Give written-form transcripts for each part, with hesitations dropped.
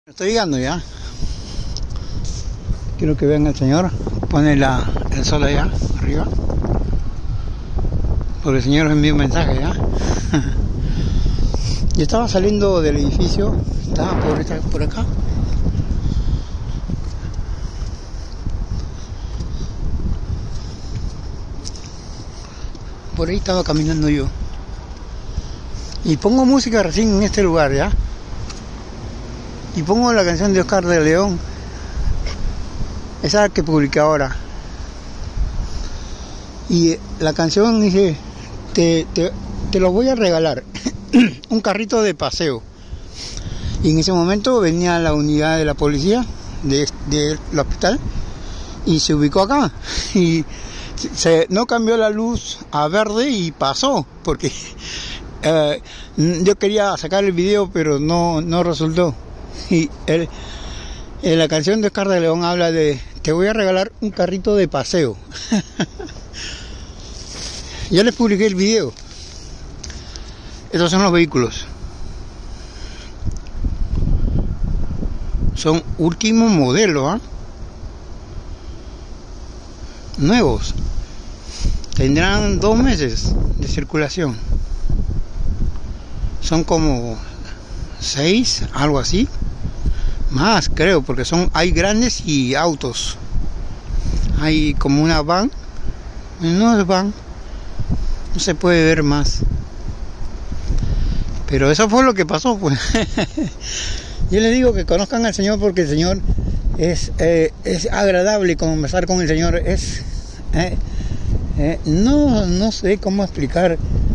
Estoy llegando ya. Quiero que vean al señor. Pone el sol allá arriba. Porque el señor envió un mensaje ya. Yo estaba saliendo del edificio. Estaba por acá. Por ahí estaba caminando yo. Y pongo música recién en este lugar ya. Y pongo la canción de Oscar de León, esa que publiqué ahora. Y la canción dice, te lo voy a regalar, un carrito de paseo. Y en ese momento venía la unidad de la policía del hospital y se ubicó acá. Y no cambió la luz a verde y pasó, porque yo quería sacar el video, pero no resultó. Y en la canción de Oscar de León habla de, te voy a regalar un carrito de paseo. Ya les publiqué el video. Estos son los vehículos. Son último modelo, nuevos. Tendrán 2 meses de circulación. Son como 6, algo así. Más creo, porque hay grandes y autos. Hay como una van. No es van. No se puede ver más. Pero eso fue lo que pasó, pues. Yo les digo que conozcan al Señor, porque el Señor es agradable conversar con el Señor. No sé cómo explicar.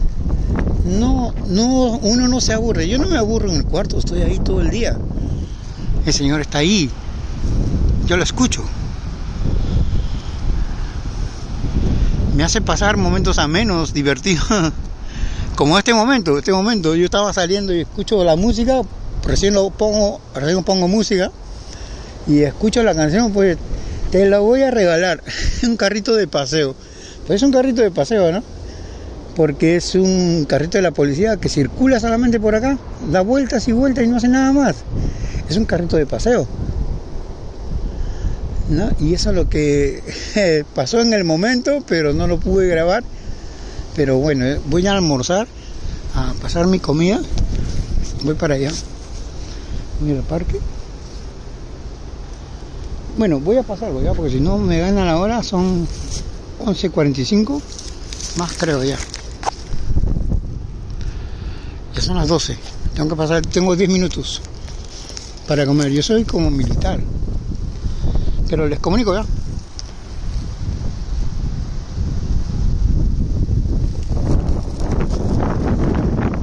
Uno no se aburre. Yo no me aburro en el cuarto, estoy ahí todo el día. El Señor está ahí. Yo lo escucho. Me hace pasar momentos amenos, divertidos. Como este momento. Yo estaba saliendo y escucho la música. Recién pongo música. Y escucho la canción, pues te la voy a regalar. Un carrito de paseo. Pues es un carrito de paseo, ¿no? Porque es un carrito de la policía que circula solamente por acá, da vueltas y vueltas y no hace nada más. Es un carrito de paseo, ¿no? Y eso es lo que pasó en el momento, pero no lo pude grabar. Pero bueno, voy a almorzar, a pasar mi comida. Voy para allá. Voy al parque. Bueno, voy a pasarlo ya, porque si no me gana la hora. Son 11:45, más creo ya. Ya son las 12. Tengo 10 minutos para comer. Yo soy como militar. Pero les comunico ya.